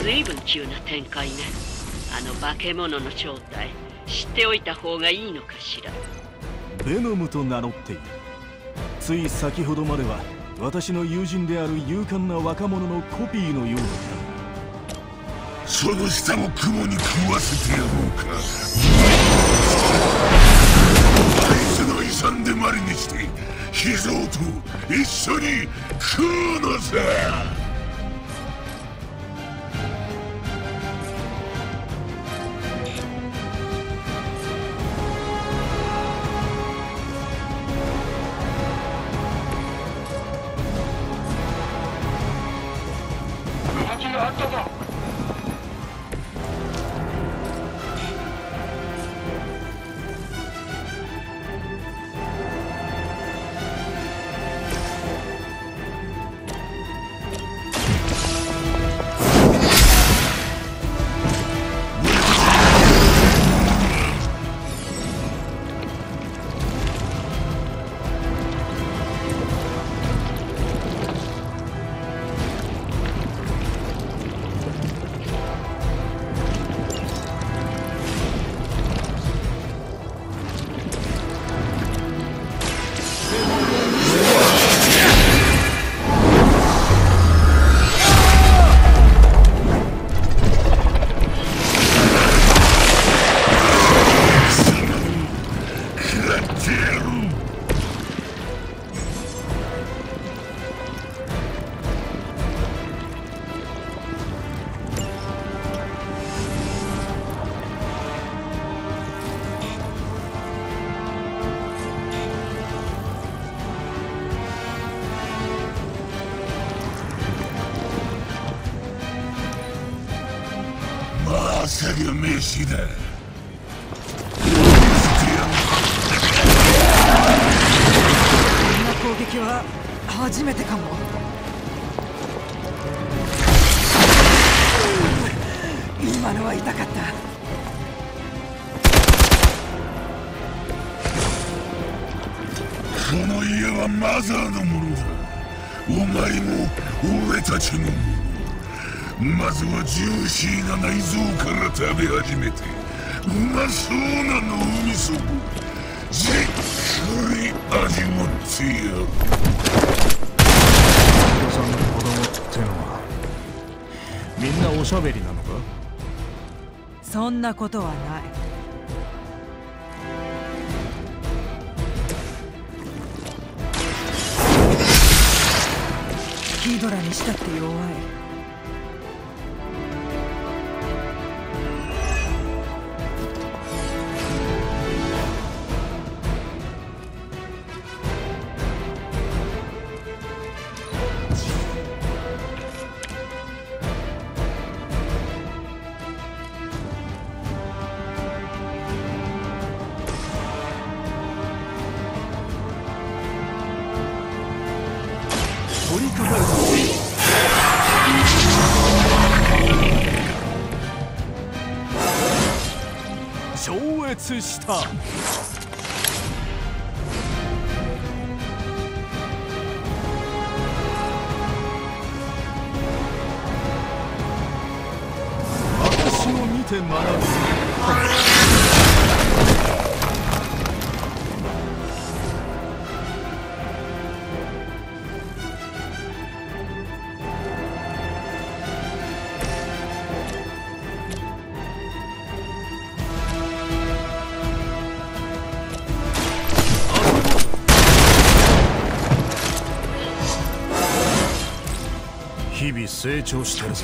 随分急な展開ね。あの化け物の正体知っておいた方がいいのかしら。 ベノムと名乗っている。つい先ほどまでは私の友人である勇敢な若者のコピーのようだった。 その下も雲に食わせてやろうか。あいつの遺産でマリにして秘蔵と一緒に食うのさ。まさが名刺だ。 こんな攻撃は初めてかも。今のは痛かった。 この家はマザーのものだ。お前も俺たちのもの。まずはジューシーな内臓から食べ始めて、うまそうな脳みそをじっくり味わってやる。 お父さんの子供ってのはみんなおしゃべりなのか？ そんなことはない。ヒドラにしたって弱い。 取り掛かるぞ。超越した。私を見て学ぶ。日々成長してるぞ。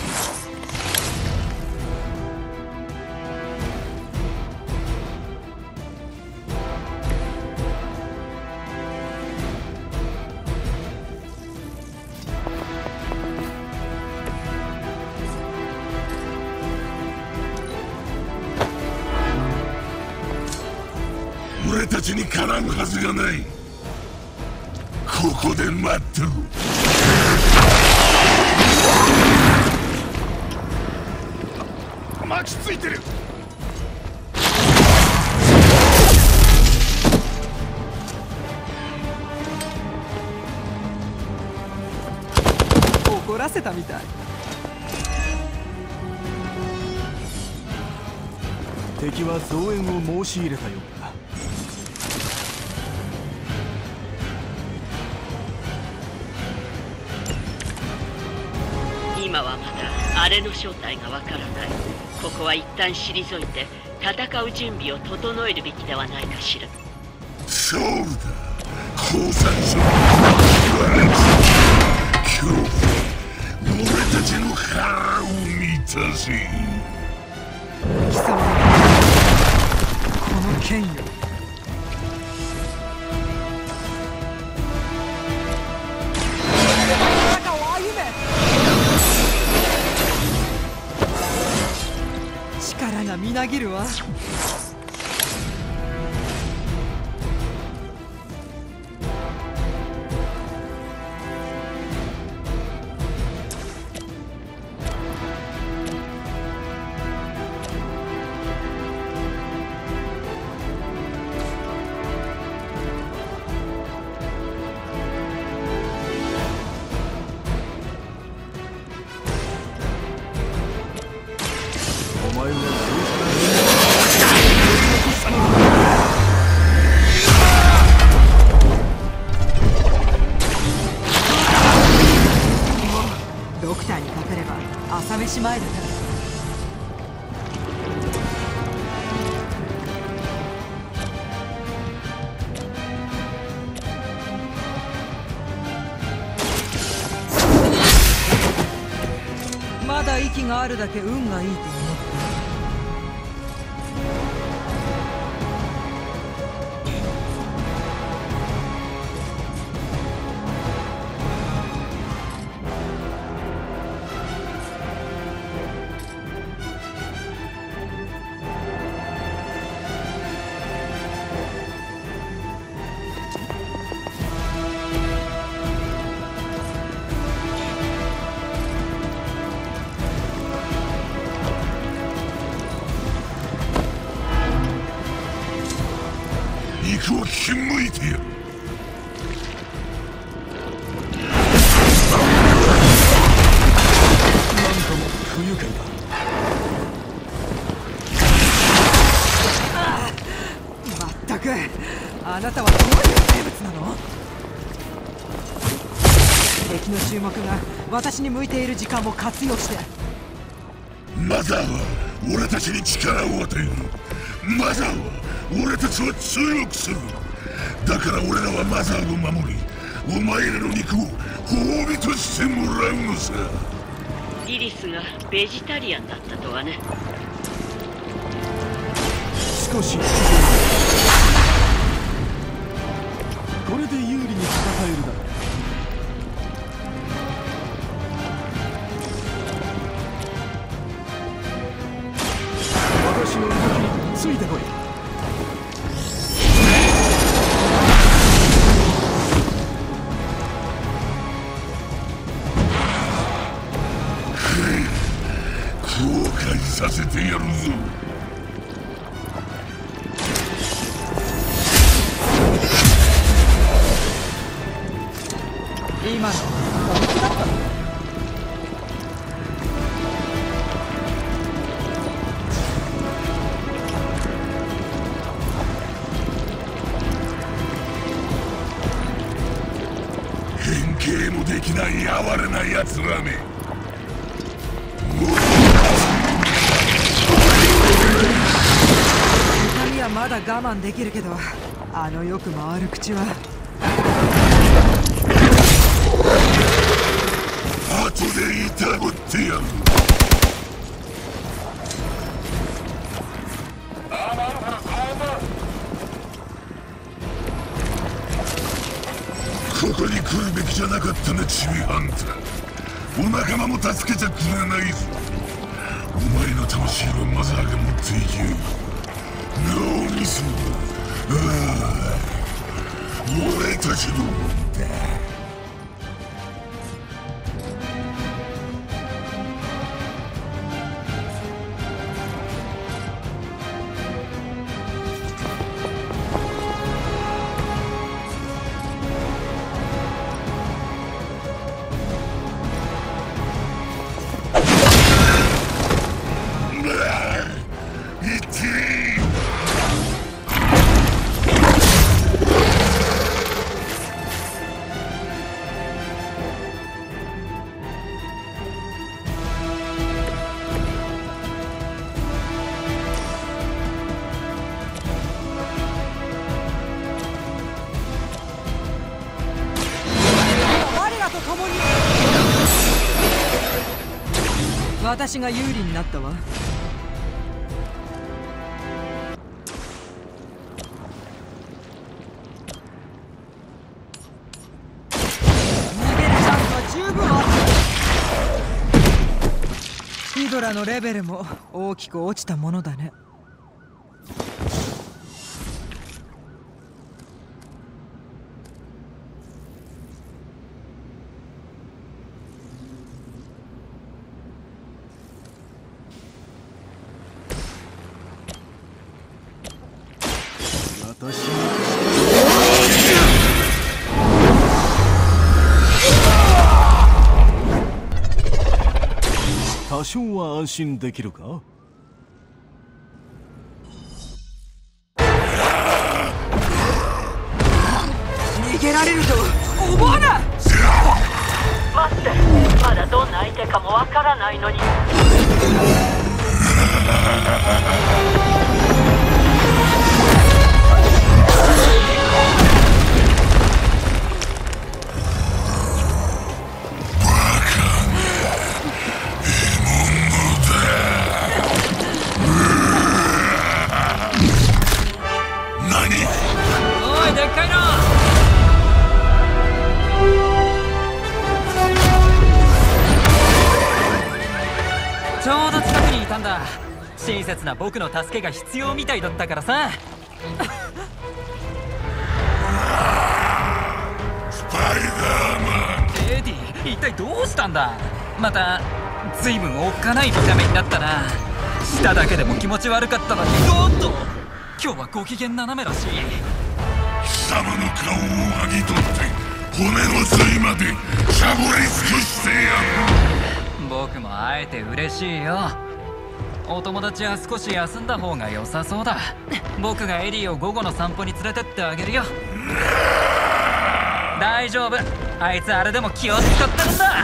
俺たちにかなうはずがない。ここで待っとる。巻きついてる。 怒らせたみたい。 敵は増援を申し入れたようだ。 今はまだあれの正体がわからない。ここは一旦退いて戦う準備を整えるべきではないかしら。 そうだ、降参者の恐怖、俺たちの腹を満たせ。 貴様のこの剣よ。中を歩め。力がみなぎるわ。 お前はドクターにかかれば朝飯前だな。まだ息があるだけ運がいいと思って。 肉をひんむいてやる。 なんとも不愉快だ。 まったく、あなたはどういう生物なの？敵の注目が私に向いている時間を活用して。 マザーは俺たちに力を与える。マザーは俺たちは強くする。だから俺らはマザーを守り、お前らの肉を褒美としてもらうのさ。 リリスがベジタリアンだったとはね。 少しこれで有利に戦えるだろう。私の動きについてこい。 後悔させてやるぞ。 今の本気だったの？ 変形もできない哀れな奴らめ。 痛みはまだ我慢できるけど、あのよく回る口は。 後で痛ぶってやる。ここに来るべきじゃなかったな、チビハンター。お仲間も助けちゃくれないぞ。お前の魂はマザーが持っていきよい。ノーミス俺たちのもんだ。いって私が有利になったわ。逃げるチャンスは十分あった。ヒドラのレベルも大きく落ちたものだね。 多少は安心できるか？ 逃げられると思わない。 待って、まだどんな相手かもわからないのに。 おいでっかいの。ちょうど近くにいたんだ。親切な僕の助けが必要みたいだったからさ。 スパイダーマン。 エディ、一体どうしたんだ。また随分おっかない見た目になったな。しただけでも気持ち悪かったのに。おっと、今日はご機嫌斜めらしい。 貴様の顔を剥ぎ取って骨の髄までしゃぶり尽くしてやる。 僕もあえて嬉しいよ。お友達は少し休んだ方が良さそうだ。僕がエリーを午後の散歩に連れてってあげるよ。大丈夫、あいつあれでも気を使ってるんだ。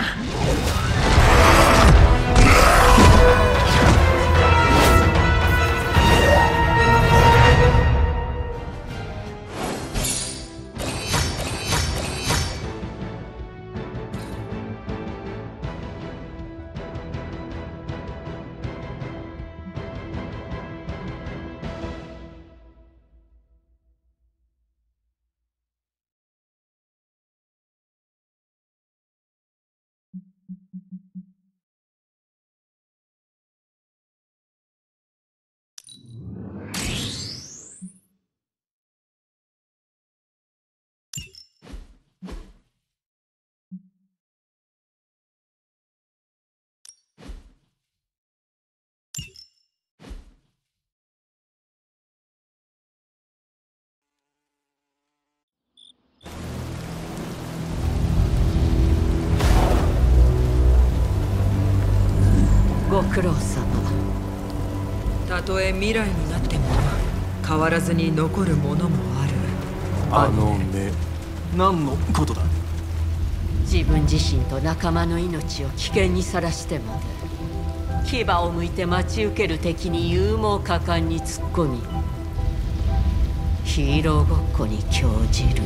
ご苦労様。 たとえ未来になっても変わらずに残るものもある。 あの目、何のことだ？ 自分自身と仲間の命を危険にさらしてまで牙を向いて待ち受ける敵に勇猛果敢に突っ込み、ヒーローごっこに興じる。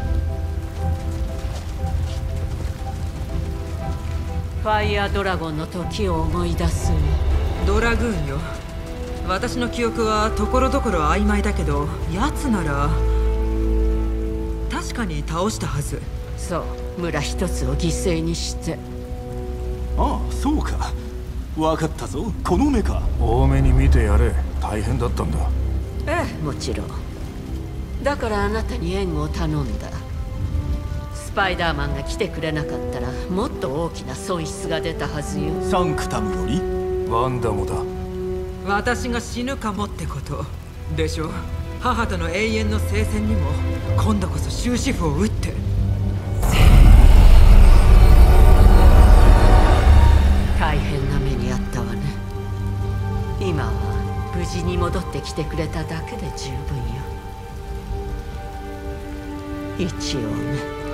ファイアドラゴンの時を思い出す。 ドラグーンよ。私の記憶はところどころ曖昧だけど、奴なら確かに倒したはず。 そう、村一つを犠牲にして。 ああ、そうか。分かったぞ、この目か。 多めに見てやれ。大変だったんだ。 ええ、もちろん。だからあなたに援護を頼んだ。スパイダーマンが来てくれなかったらもっと大きな損失が出たはずよ。 サンクタムよりワンダもだ。 私が死ぬかもってことでしょ。母との永遠の聖戦にも今度こそ終止符を打って。 大変な目にあったわね。今は無事に戻ってきてくれただけで十分よ。一応ね。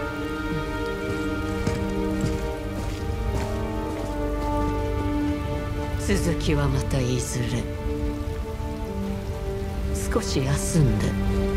続きはまたいずれ。少し休んで。